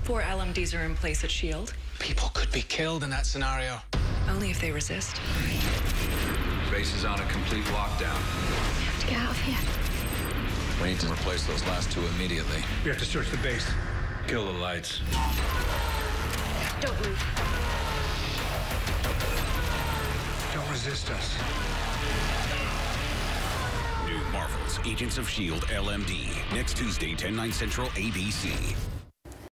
4 LMDs are in place at S.H.I.E.L.D. People could be killed in that scenario. Only if they resist. Base is on a complete lockdown. We have to get out of here. We need to replace those last 2 immediately. We have to search the base. Kill the lights. Don't move. Don't resist us. New Marvel's Agents of S.H.I.E.L.D. LMD. Next Tuesday, 10/9 Central, ABC.